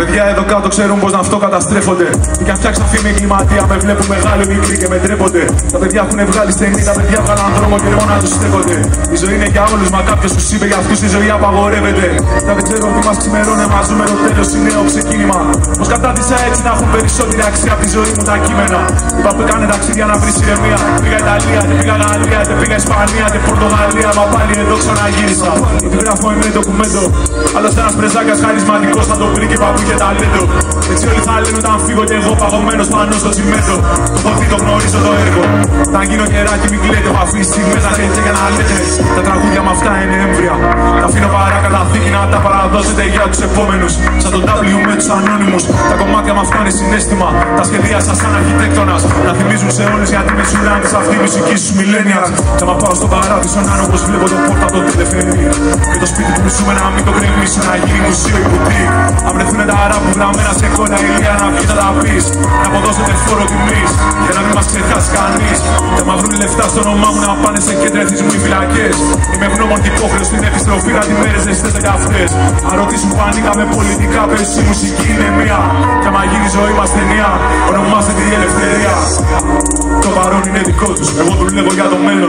παιδιά εδώ κάτω ξέρουν πως να αυτοκαταστρέφονται. Και αν φτιάξαν φήμη εγκληματία, με βλέπουν μεγάλοι μικροί και με ντρέπονται. Τα παιδιά έχουν βγάλει στενή, τα παιδιά βγάλαν δρόμο και μόνο να τους στέκονται. Η ζωή είναι για όλους, μα κάποιος τους είπε για αυτούς η ζωή απαγορεύεται. Τα δεν ξέρω τι μας ξημερώνε, μα ζούμε το τέλος, είναι νέο ξεκίνημα. Πως κατάδυσα έτσι να έχουν περισσότερη αξία από τη ζωή μου τα κείμενα. Είπα που έκανε ταξίδια να βρει ηρεμία. Πήγα Ιταλία, και πήγα Γαλλία, και πήγα Ισπανία, και Πορτογαλία. Μα πάλι εδώ ξαναγύρισα. Ότι γράφω είναι ντοκουμέντο. Άλλωστε ένας πρεζάκας χαρισματικός θα το βρει και παππού και ταλέντο. Έτσι όλοι θα λένε όταν φύγω κι εγώ παγωμένος πάνω στο τσιμέντο. Ότι το γνωρίζω το έργο. Όταν γίνω καιράκι μην κλαίτε, έχω αφήσει στιγμές να λέτε για να λέτε. Τα τραγούδια με αυτά είναι έμβρια. Τα αφήνω παρακαταθήκη να τα παραδώσετε για τους επόμενους. Σαν τον W με τους ανώνυμους. Τα κομμάτια με αυτά είναι συναίσθημα. Τα σχεδία σας σαν αρχιτέκτονας. Να θυμίζουν σε όλες γιατί με σουράνεις αυτή η μουσική στους millennials. Και άμα πάω στον παράδεισο να όπως βλέπω το πόρτα το τηλεφέρει. Και το σπίτι που μισούμε να μην το κρεμίσουν, να γίνει μουσείο η κουτί. Αν βρεθούν τα ράπου γραμμένα σε κόλλα ηλία να βγει θα τα πεις. Να αποδώσετε φόρο τιμής για να μην μας ξεχάσει κανείς. Και άμα βρουν λεφτά στο όνομά μου να πάνε σε κέντρα εθισμού οι φυλακές. Είμαι ευγνώμων και υπόχρεος στην επιστροφή να τη μέρες ζεστές για αυτές. Αν ρωτήσουν που ανοίγαμε πολιτικά, πες η μουσική είναι μία. Και άμα γίνει η ζωή μας ταινία, ονομάζεται η ελευθερία. Το παρόν είναι δικό τους, εγώ δουλεύω για το μέλλον.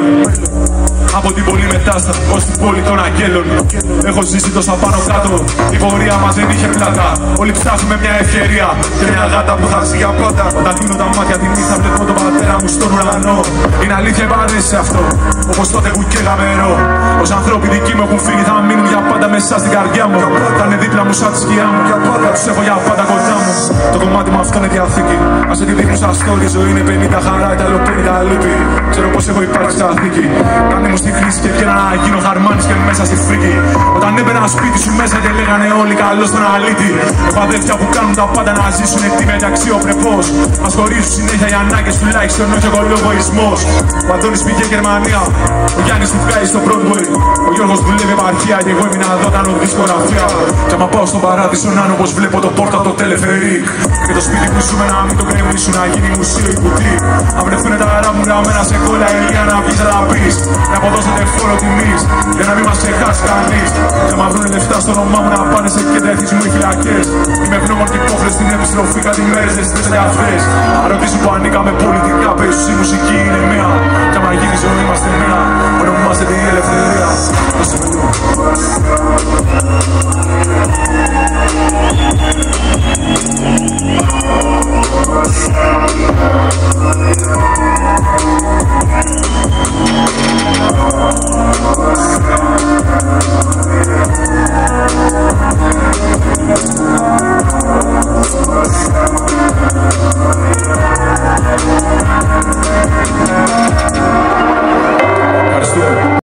Από την πόλη μετάσταση ως την πόλη των αγγέλων. Έχω ζήσει τόσα πάνω κάτω, η πορεία μας δεν είχε πλάτα. Όλοι ψάχνουμε μια ευκαιρία και μια γάτα που θα ζει για πάντα. Όταν κλείνω τα μάτια τη νύχτα βλέπω τον πατέρα μου στον ουρανό. Είναι αλήθεια επανέσει αυτό, όπως τότε που καίγαμε νερό. Όσοι ανθρώποι δικοί μου έχουν φύγει θα μείνουν για πάντα μέσα στην καρδιά μου. Θα είναι δίπλα μου σαν τη σκιά μου, θα τους έχω για πάντα κοντά μου. Το κομμάτι μου αυτό είναι διαθήκη. Ας δεν τη δείχνουν σαν story, η ζωή είναι 50 χαρά, τα άλλο 50 λύπη. Ξέρω πως έχω υπάρξει καθήκη. Κάνε μου στη χρήση και βγαίνα να γίνω χαρμάνης και μέσα στη φρίκη. Όταν έμπαινα σπίτι σου μέσα και λέγανε όλοι καλώς τον αλήτη. Έχω αδέρφια που κάνουν τα πάντα να ζήσουν τίμια και αξιοπρεπώς. Μας χωρίζουν συνέχεια οι ανάγκες τουλάχιστον όχι ο κολόγοισμός. Ο Αντώνης πήγε Γερμανία, ο Γιάννης του βγάζει στο Broadway. Ο Γιώργος δουλεύει επαρχία και εγώ έμεινα εδώ κάνω δισκογραφία. Και άμα πάω στον παράδεισο να όπως βλέπω το πόρτα το τελεφερίκ. Και το σπίτι που ζούμε να μην το κρεμίσουν, να γίνει μουσείο η κουτί. Αν βρεθούν τα ράμουρα μένα σε κόλλα ηλία να βγεις θα τα πεις. Να αποδώσετε φόρο τιμής για να μην μας ξεχάσει κανείς. Και άμα βρουν λεφτά στο όνομά μου να πάνε σε κέντρα εθισμού οι φυλακές. Είμαι ευγνώμων και υπόχρεος στην επιστροφή κάτι μέρες ζεστές για αυτές. Αν ρωτήσουν που ανήκαμε πολιτικά, πες η μουσική είναι μία. Και άμα γίνει η ζωή μας ταινία, ονομάζεται η ελευθερία.